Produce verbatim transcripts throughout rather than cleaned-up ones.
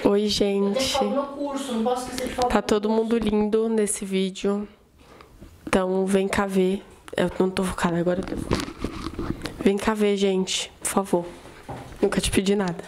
Oi, gente. Curso, não posso esquecer de falar. Tá todo mundo lindo nesse vídeo. Então, vem cá ver. Eu não tô focada agora. Vem cá ver, gente, por favor. Nunca te pedi nada.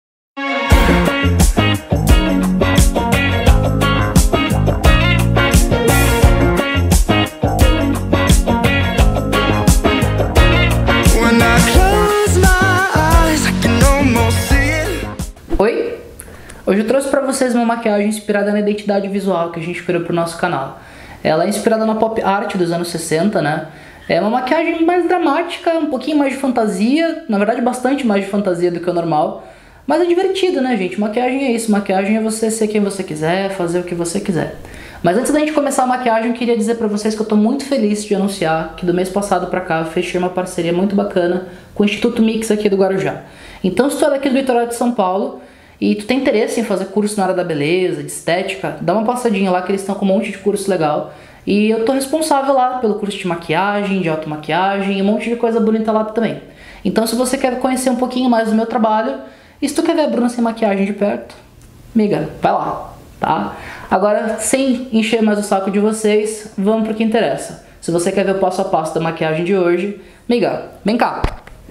Oi? Hoje eu trouxe pra vocês uma maquiagem inspirada na identidade visual que a gente criou pro nosso canal. Ela é inspirada na pop art dos anos sessenta, né? É uma maquiagem mais dramática, um pouquinho mais de fantasia, na verdade bastante mais de fantasia do que o normal. Mas é divertido, né, gente? Maquiagem é isso, maquiagem é você ser quem você quiser, fazer o que você quiser. Mas antes da gente começar a maquiagem, eu queria dizer pra vocês que eu tô muito feliz de anunciar que do mês passado pra cá eu fechei uma parceria muito bacana com o Instituto Mix aqui do Guarujá. Então, se tu é daqui do litoral de São Paulo e tu tem interesse em fazer curso na área da beleza, de estética, dá uma passadinha lá que eles estão com um monte de curso legal. E eu tô responsável lá pelo curso de maquiagem, de automaquiagem e um monte de coisa bonita lá também. Então, se você quer conhecer um pouquinho mais do meu trabalho, e se tu quer ver a Bruna sem maquiagem de perto, amiga, vai lá, tá? Agora, sem encher mais o saco de vocês, vamos pro que interessa. Se você quer ver o passo a passo da maquiagem de hoje, amiga, vem cá.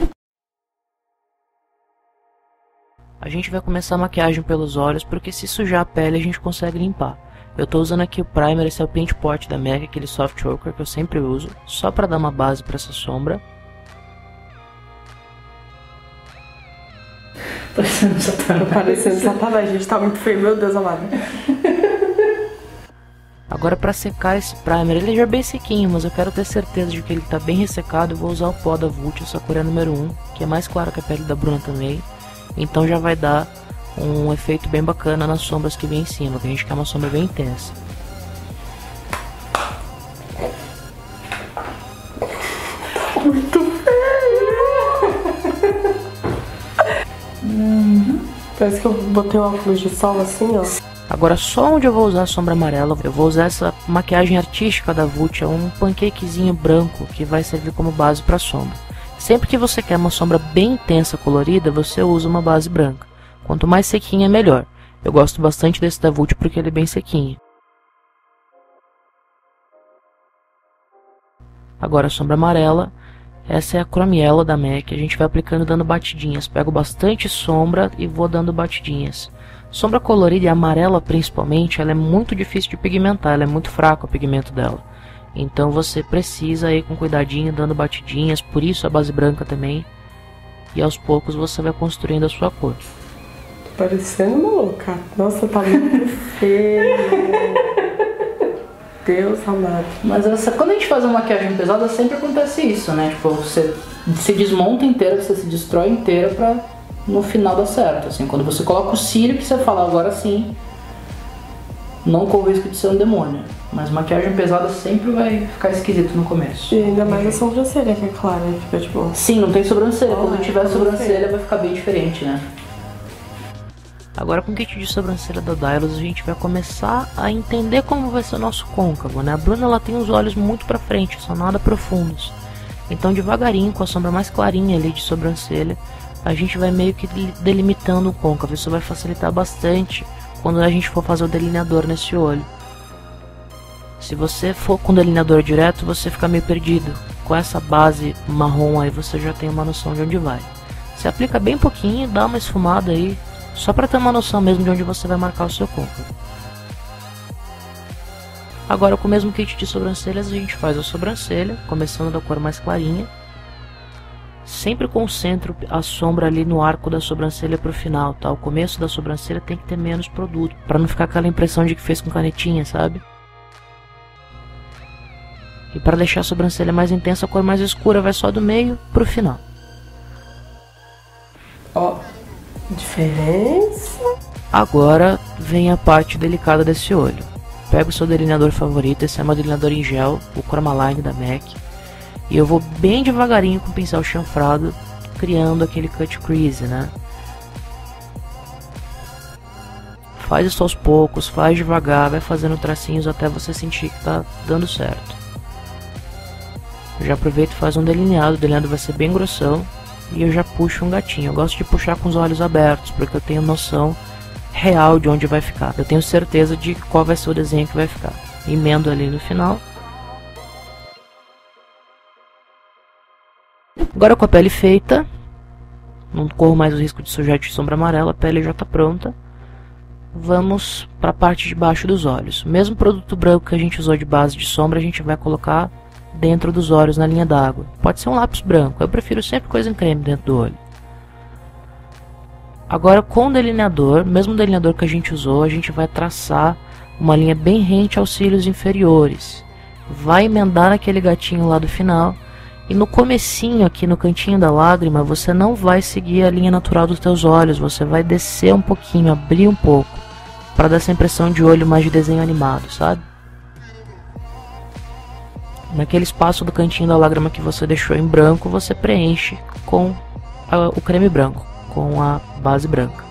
A gente vai começar a maquiagem pelos olhos, porque se sujar a pele a gente consegue limpar. Eu tô usando aqui o primer, esse é o Paint Pot da MAC, aquele Soft Ochre que eu sempre uso, só pra dar uma base pra essa sombra. Parecendo satanás. Parecendo satanás, a gente tá muito feio, meu Deus amado. Agora pra secar esse primer, ele já é bem sequinho, mas eu quero ter certeza de que ele tá bem ressecado. Eu vou usar o pó da Vult, essa cor é número um, que é mais claro que a pele da Bruna também. Então já vai dar um efeito bem bacana nas sombras que vem em cima, que a gente quer uma sombra bem intensa. Muito feio! Uhum. Parece que eu botei um óculos de sol assim, ó. Agora só onde eu vou usar a sombra amarela, eu vou usar essa maquiagem artística da Vult, é um pancakezinho branco que vai servir como base para sombra. Sempre que você quer uma sombra bem intensa, colorida, você usa uma base branca. Quanto mais sequinha, melhor. Eu gosto bastante desse da Vult porque ele é bem sequinho. Agora a sombra amarela. Essa é a Chrome Yellow da MAC. A gente vai aplicando dando batidinhas. Pego bastante sombra e vou dando batidinhas. Sombra colorida e amarela principalmente, ela é muito difícil de pigmentar. Ela é muito fraco o pigmento dela. Então você precisa ir com cuidadinho, dando batidinhas, por isso a base branca também. E aos poucos você vai construindo a sua cor. Tô parecendo uma louca. Nossa, tá muito feio. Deus amado. Mas essa, quando a gente faz uma maquiagem pesada, sempre acontece isso, né? Tipo, você se desmonta inteira, você se destrói inteira pra no final dar certo. Assim, quando você coloca o cílio, que você fala, agora sim, não corre o risco de ser um demônio. Mas maquiagem pesada sempre vai ficar esquisito no começo. E ainda mais a sobrancelha, que é clara, fica tipo... Sim, não tem sobrancelha. Oh, Quando é, tiver sobrancelha feio. vai ficar bem diferente, né? Agora com o kit de sobrancelha da Dylos a gente vai começar a entender como vai ser o nosso côncavo, né? A Bruna ela tem os olhos muito pra frente, são nada profundos. Então devagarinho, com a sombra mais clarinha ali de sobrancelha, a gente vai meio que delimitando o côncavo. Isso vai facilitar bastante quando a gente for fazer o delineador nesse olho. Se você for com delineador direto, você fica meio perdido. Com essa base marrom aí, você já tem uma noção de onde vai. Você aplica bem pouquinho, dá uma esfumada aí, só para ter uma noção mesmo de onde você vai marcar o seu côncavo. Agora com o mesmo kit de sobrancelhas, a gente faz a sobrancelha, começando da cor mais clarinha. Sempre concentro a sombra ali no arco da sobrancelha pro final, tá? O começo da sobrancelha tem que ter menos produto, para não ficar aquela impressão de que fez com canetinha, sabe? E para deixar a sobrancelha mais intensa, a cor mais escura vai só do meio pro final. Ó, diferença. Agora vem a parte delicada desse olho. Pega o seu delineador favorito, esse é meu delineador em gel, o Chromaline da MAC. E eu vou bem devagarinho com o pincel chanfrado, criando aquele cut crease, né? Faz isso aos poucos, faz devagar, vai fazendo tracinhos até você sentir que tá dando certo. Já aproveito e faz um delineado, o delineado vai ser bem grossão. E eu já puxo um gatinho. Eu gosto de puxar com os olhos abertos, porque eu tenho noção real de onde vai ficar. Eu tenho certeza de qual vai ser o desenho que vai ficar. Emendo ali no final. Agora com a pele feita, não corro mais o risco de sujar de sombra amarela, a pele já está pronta. Vamos para a parte de baixo dos olhos. O mesmo produto branco que a gente usou de base de sombra, a gente vai colocar dentro dos olhos na linha d'água. Pode ser um lápis branco, eu prefiro sempre coisa em creme dentro do olho. Agora com o delineador, mesmo delineador que a gente usou, a gente vai traçar uma linha bem rente aos cílios inferiores. Vai emendar naquele gatinho lá do final. E no comecinho, aqui no cantinho da lágrima, você não vai seguir a linha natural dos teus olhos. Você vai descer um pouquinho, abrir um pouco, para dar essa impressão de olho mais de desenho animado, sabe? Naquele espaço do cantinho da lágrima que você deixou em branco, você preenche com a, o creme branco, com a base branca.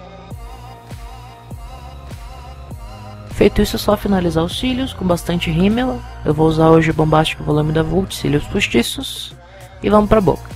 Feito isso, é só finalizar os cílios com bastante rímel. Eu vou usar hoje o Bombastic Volume da Vult, cílios postiços. E vamos para a boca.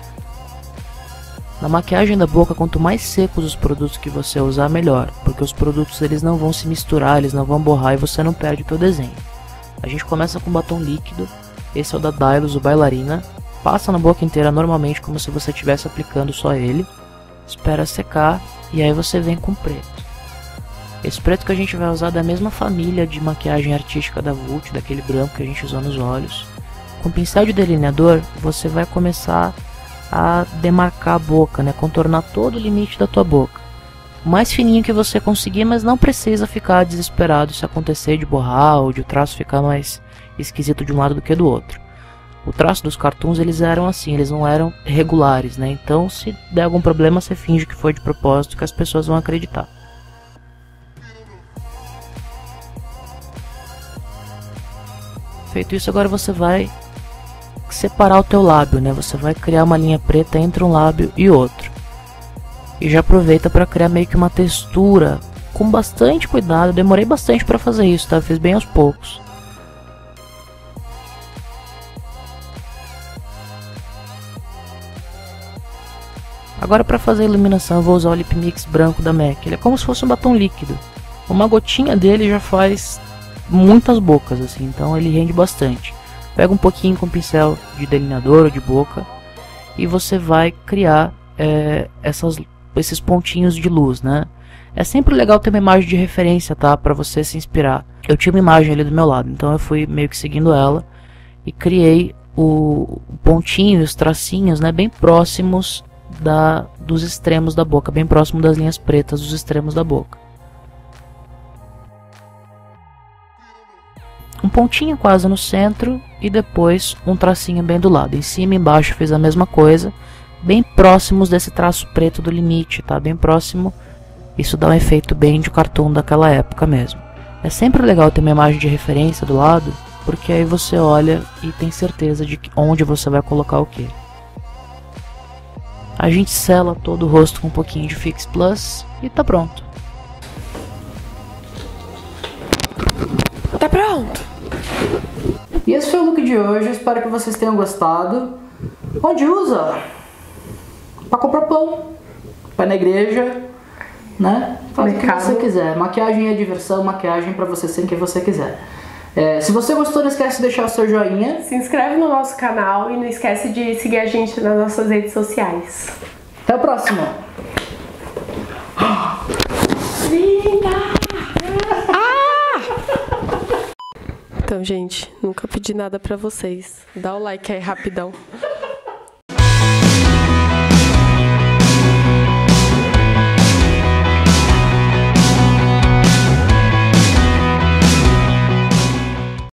Na maquiagem da boca, quanto mais secos os produtos que você usar, melhor. Porque os produtos eles não vão se misturar, eles não vão borrar e você não perde o teu desenho. A gente começa com batom líquido. Esse é o da Dylos, o Bailarina. Passa na boca inteira normalmente, como se você estivesse aplicando só ele. Espera secar e aí você vem com preto. Esse preto que a gente vai usar é da mesma família de maquiagem artística da Vult, daquele branco que a gente usou nos olhos. Com o pincel de delineador, você vai começar a demarcar a boca, né? Contornar todo o limite da tua boca. O mais fininho que você conseguir, mas não precisa ficar desesperado se acontecer de borrar ou de o traço ficar mais esquisito de um lado do que do outro. O traço dos cartoons, eles eram assim, eles não eram regulares, né? Então, se der algum problema, você finge que foi de propósito, que as pessoas vão acreditar. Feito isso, agora você vai separar o teu lábio, né? Você vai criar uma linha preta entre um lábio e outro. E já aproveita para criar meio que uma textura com bastante cuidado. Eu demorei bastante para fazer isso, tá? Eu fiz bem aos poucos. Agora para fazer a iluminação eu vou usar o Lip Mix branco da M A C. Ele é como se fosse um batom líquido. Uma gotinha dele já faz muitas bocas, assim, então ele rende bastante. Pega um pouquinho com pincel de delineador ou de boca e você vai criar é, essas, esses pontinhos de luz, né? É sempre legal ter uma imagem de referência, tá? Pra você se inspirar. Eu tinha uma imagem ali do meu lado, então eu fui meio que seguindo ela e criei o, o pontinho, os tracinhos, né? Bem próximos da, dos extremos da boca, bem próximo das linhas pretas dos extremos da boca. Um pontinho quase no centro e depois um tracinho bem do lado. Em cima e embaixo fiz a mesma coisa, bem próximos desse traço preto do limite, tá? Bem próximo. Isso dá um efeito bem de cartoon daquela época mesmo. É sempre legal ter uma imagem de referência do lado, porque aí você olha e tem certeza de onde você vai colocar o que. A gente sela todo o rosto com um pouquinho de Fix Plus e tá pronto. Tá pronto! E esse foi o look de hoje, eu espero que vocês tenham gostado. Onde usa? Pra comprar pão, pra ir na igreja, né? Faz o que você quiser. Maquiagem é diversão, maquiagem pra você ser quem você quiser. É, se você gostou, não esquece de deixar o seu joinha. Se inscreve no nosso canal e não esquece de seguir a gente nas nossas redes sociais. Até o próximo! Linda! Então, gente, nunca pedi nada pra vocês. Dá o like aí rapidão.